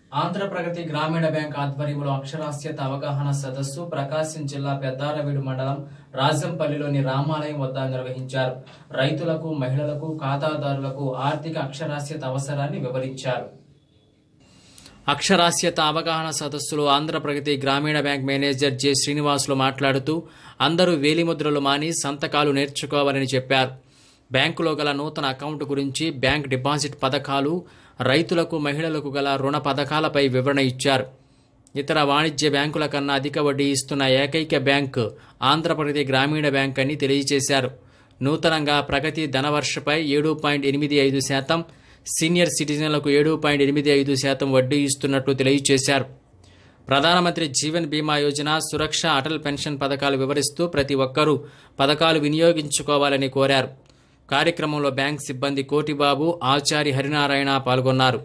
ఆంధ్ర ప్రగతి గ్రామీణ బ్యాంక్ ఆధ్వర్యంలో అక్షరాస్యత అవగాహన సదస్సు ప్రకాశం జిల్లా పెద్దారవీడు మండలం రాజంపల్లిలోని రామాలయం వద్ద నిర్వహించారు. రైతులకు, మహిళలకు, ఖాతాదారులకు ఆర్థిక అక్షరాస్యత అవసరాన్ని వివరించారు. అక్షరాస్యత అవగాహన సదస్సులో ఆంధ్ర ప్రగతి గ్రామీణ బ్యాంక్ మేనేజర్ జె శ్రీనివాసులు మాట్లాడుతూ అందరూ వేలిముద్రలు మాని సంతకాలు నేర్చుకోవాలని చెప్పారు. బ్యాంకులో గల నూతన అకౌంట్ గురించి, బ్యాంక్ డిపాజిట్ పథకాలు, రైతులకు, మహిళలకు గల రుణ పథకాలపై వివరణ ఇచ్చారు. ఇతర వాణిజ్య బ్యాంకుల కన్నా అధిక వడ్డీ ఇస్తున్న ఏకైక బ్యాంకు ఆంధ్రప్రగతి గ్రామీణ బ్యాంక్ అని తెలియజేశారు. నూతనంగా ప్రగతి ధనవర్షపై 7.85%, సీనియర్ సిటిజన్లకు 7.85% వడ్డీ ఇస్తున్నట్లు తెలియజేశారు. ప్రధానమంత్రి జీవన్ బీమా యోజన, సురక్ష, అటల్ పెన్షన్ పథకాలు వివరిస్తూ ప్రతి ఒక్కరూ పథకాలు వినియోగించుకోవాలని కోరారు. కార్యక్రమంలో బ్యాంక్ సిబ్బంది కోటిబాబు, ఆచారి హరినారాయణ పాల్గొన్నారు.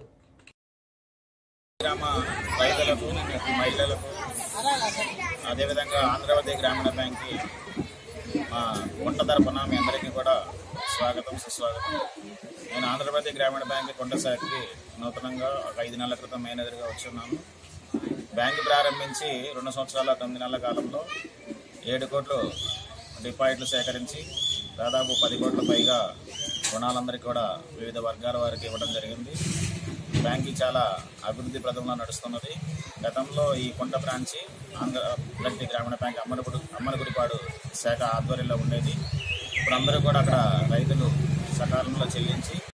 రైతులకు, మహిళలకు, అదేవిధంగా ఆంధ్రప్రదేశ్ గ్రామీణ బ్యాంక్ కొండ తరపున మీ అందరికీ కూడా స్వాగతం, సుస్వాగతం. నేను ఆంధ్రప్రదేశ్ గ్రామీణ బ్యాంక్ కొండ శాఖకి నూతనంగా ఒక 5 నెలల క్రితం మేనేజర్గా వచ్చున్నాను. బ్యాంకు ప్రారంభించి 2 సంవత్సరాల 9 నెలల కాలంలో 7 కోట్లు డిపాజిట్లు సేకరించి దాదాపు 10 కోట్ల పైగా రుణాలందరికీ కూడా వివిధ వర్గాల వారికి ఇవ్వడం జరిగింది. బ్యాంకు చాలా అభివృద్ధి ప్రదంలో నడుస్తున్నది. గతంలో ఈ కొండ బ్రాంచి ఆంధ్రప్రగతి గ్రామీణ బ్యాంక్ అమ్మనగుడిపాడు శాఖ ఆధ్వర్యంలో ఉండేది. ఇప్పుడు అందరూ కూడా అక్కడ రైతులు సకాలంలో చెల్లించి